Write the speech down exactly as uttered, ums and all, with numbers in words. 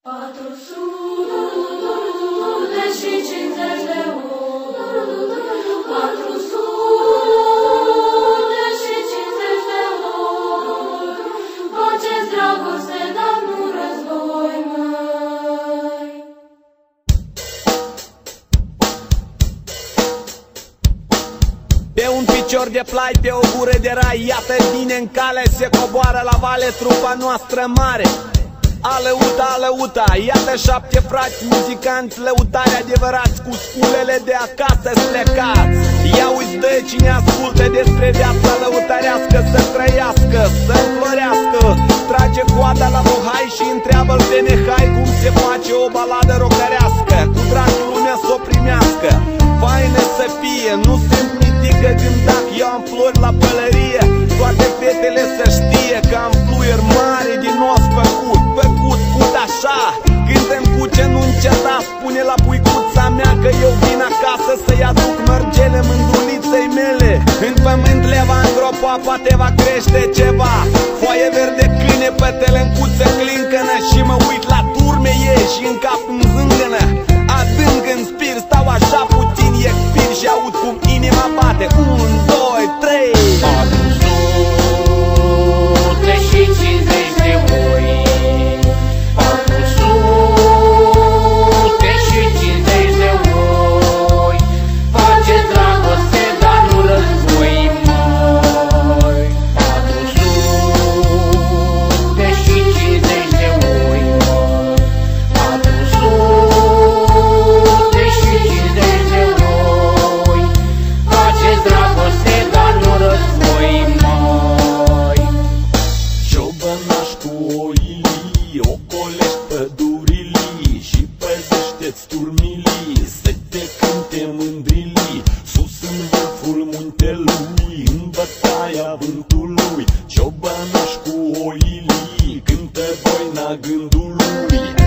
patru sute și cincizeci de ori, patru sute și cincizeci de ori, faceți dragoste, dar nu război, măi. Pe un picior de plai, pe o gură de rai, iată vine în cale, se coboară la vale trupa noastră mare. Alăuta, alăuta, iată șapte frați muzicanți, lăutari adevărați, cu sculele de acasă plecați. Ia uite, dă cine ascultă despre viața lăutarească, să trăiască, să înflorească. Trage coada la bohai și întreabă-l pe Nehai cum se face o baladă rocărească, cu dragul lumea s-o primească. Faină să fie, nu sunt mitică când dacă eu am flori la pălărie, toate fetele să știe că am fluier mare din os făcut, făcut, cut așa. Cântăm cu ce nu înceta, spune la puicuța mea că eu vin acasă să-i aduc mărgele mândruliței mele. În pământ leva îngropa, poate va crește ceva. Foaie verde cline, pătălâncuță clincănă, și mă uit la turme ei și în cap îmi zângănă. Adânc în spir, stau așa puțin, expir și aud cum inima bate. Un, doi, trei. patru sute și cincizeci de ori, patru sute și cincizeci de ori, face dragoste, dar nu război, măi. patru sute și cincizeci de ori, patru sute și cincizeci de ori, face dragoste, dar nu război, măi. Ciobănaș cu oilii, ocolești pădurilii și păzește-ți turmilii, să te cânte mândrilii, sus în vârful muntelui, în bătaia vântului. Ciobănaș cu oilii, cântă voina gândului.